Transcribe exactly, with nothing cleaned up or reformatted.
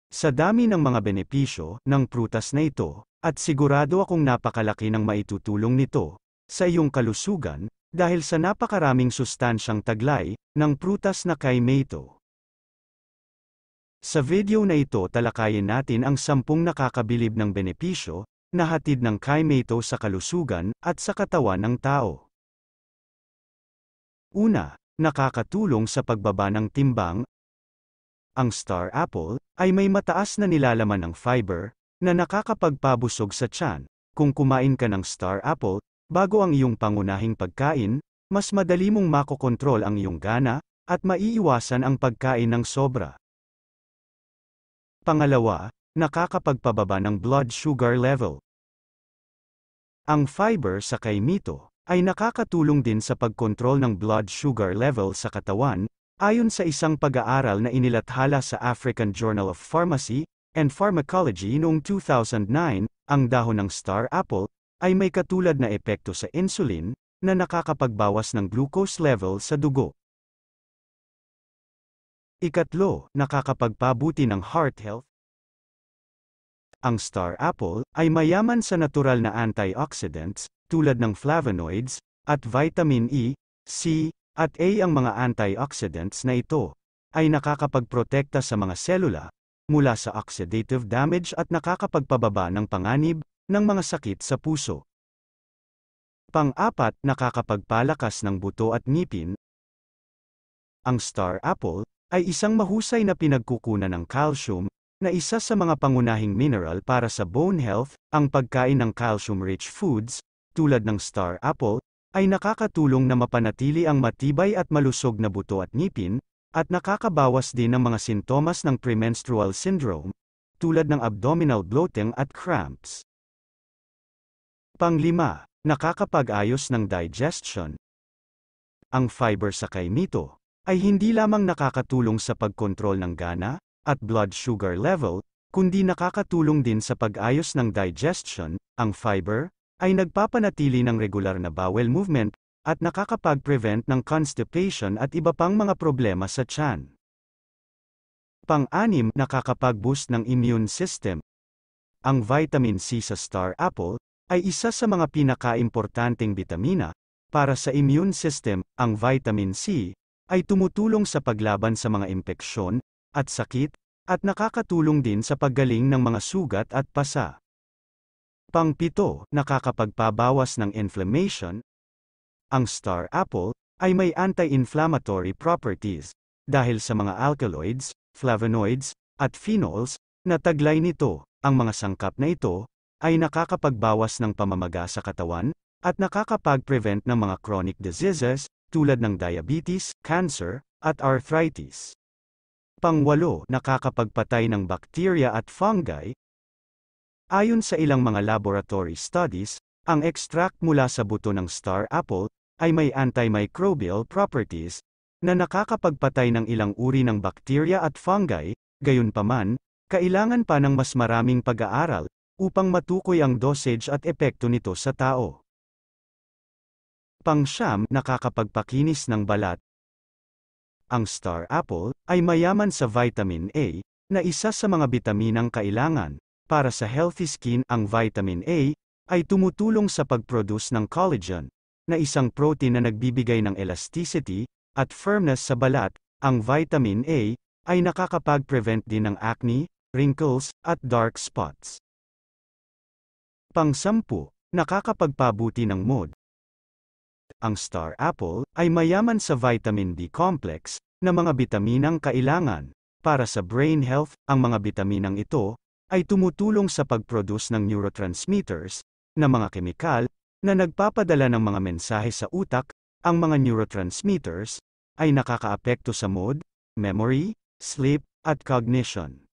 Sa dami ng mga benepisyo ng prutas na ito, at sigurado akong napakalaki ng maitutulong nito sa iyong kalusugan, dahil sa napakaraming sustansyang taglay ng prutas na kaymato. Sa video na ito talakayin natin ang sampung nakakabilib ng benepisyo na hatid ng kaymato sa kalusugan at sa katawan ng tao. Una, nakakatulong sa pagbaba ng timbang. Ang star apple ay may mataas na nilalaman ng fiber na nakakapagpabusog sa tiyan. Kung kumain ka ng star apple bago ang iyong pangunahing pagkain, mas madali mong makokontrol ang iyong gana at maiiwasan ang pagkain ng sobra. Pangalawa, nakakapagpababa ng blood sugar level. Ang fiber sa kaymato ay nakakatulong din sa pagkontrol ng blood sugar level sa katawan, ayon sa isang pag-aaral na inilathala sa African Journal of Pharmacy and Pharmacology noong two thousand nine, ang dahon ng star apple ay may katulad na epekto sa insulin na nakakapagbawas ng glucose level sa dugo. Ikatlo, nakakapagpabuti ng heart health. Ang star apple ay mayaman sa natural na antioxidants, tulad ng flavonoids, at vitamin E, C, at A. Ang mga antioxidants na ito ay nakakapagprotekta sa mga selula mula sa oxidative damage at nakakapagpababa ng panganib ng mga sakit sa puso. Pang-apat, nakakapagpalakas ng buto at ngipin. Ang star apple ay isang mahusay na pinagkukunan ng calcium, na isa sa mga pangunahing mineral para sa bone health. Ang pagkain ng calcium-rich foods, tulad ng star apple, ay nakakatulong na mapanatili ang matibay at malusog na buto at ngipin, at nakakabawas din ng mga sintomas ng premenstrual syndrome, tulad ng abdominal bloating at cramps. Panglima, nakakapag-ayos ng digestion. Ang fiber sa kaymato ay hindi lamang nakakatulong sa pagkontrol ng gana at blood sugar level, kundi nakakatulong din sa pag-ayos ng digestion. Ang fiber ay nagpapanatili ng regular na bowel movement, at nakakapag-prevent ng constipation at iba pang mga problema sa tiyan. Pang-anim, nakakapag-boost ng immune system. Ang vitamin C sa star apple ay isa sa mga pinaka-importanteng bitamina para sa immune system. Ang vitamin C ay tumutulong sa paglaban sa mga impeksyon at sakit, at nakakatulong din sa paggaling ng mga sugat at pasa. Pang-pito, nakakapagpabawas ng inflammation. Ang star apple ay may anti-inflammatory properties dahil sa mga alkaloids, flavonoids, at phenols na taglay nito. Ang mga sangkap na ito ay nakakapagbawas ng pamamaga sa katawan at nakakapag-prevent ng mga chronic diseases tulad ng diabetes, cancer, at arthritis. Pangwalo, nakakapagpatay ng bacteria at fungi. Ayon sa ilang mga laboratory studies, ang extract mula sa buto ng star apple ay may antimicrobial properties na nakakapagpatay ng ilang uri ng bacteria at fungi. Gayunpaman, kailangan pa ng mas maraming pag-aaral upang matukoy ang dosage at epekto nito sa tao. Pang-siyam, nakakapagpakinis ng balat. Ang star apple ay mayaman sa vitamin A, na isa sa mga bitaminang kailangan para sa healthy skin. Ang vitamin A ay tumutulong sa pag-produce ng collagen, na isang protein na nagbibigay ng elasticity at firmness sa balat. Ang vitamin A ay nakakapag-prevent din ng acne, wrinkles, at dark spots. Pang-sampu, nakakapagpabuti ng mood. Ang star apple ay mayaman sa vitamin B complex na mga bitaminang kailangan para sa brain health. Ang mga bitaminang ito ay tumutulong sa pag-produce ng neurotransmitters, na mga kemikal na nagpapadala ng mga mensahe sa utak. Ang mga neurotransmitters ay nakakaapekto sa mood, memory, sleep, at cognition.